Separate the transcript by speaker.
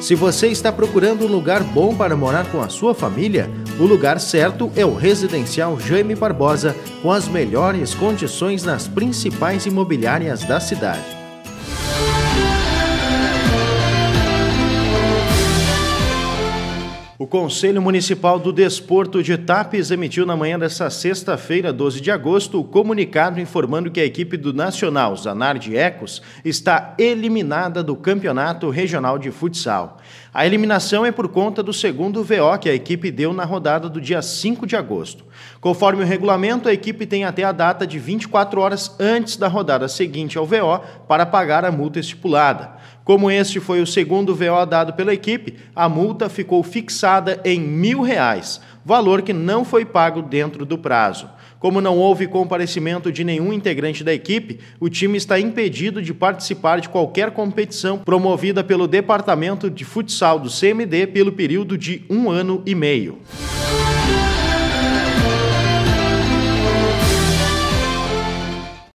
Speaker 1: Se você está procurando um lugar bom para morar com a sua família, o lugar certo é o Residencial Jaime Barbosa, com as melhores condições nas principais imobiliárias da cidade. O Conselho Municipal do Desporto de Tapes emitiu na manhã desta sexta-feira, 12 de agosto, o comunicado informando que a equipe do Nacional Zanardi Ecos está eliminada do Campeonato Regional de Futsal. A eliminação é por conta do segundo VO que a equipe deu na rodada do dia 5 de agosto. Conforme o regulamento, a equipe tem até a data de 24 horas antes da rodada seguinte ao VO para pagar a multa estipulada. Como este foi o segundo VO dado pela equipe, a multa ficou fixada em R$1.000, valor que não foi pago dentro do prazo. Como não houve comparecimento de nenhum integrante da equipe, o time está impedido de participar de qualquer competição promovida pelo Departamento de Futsal do CMD pelo período de 1 ano e meio.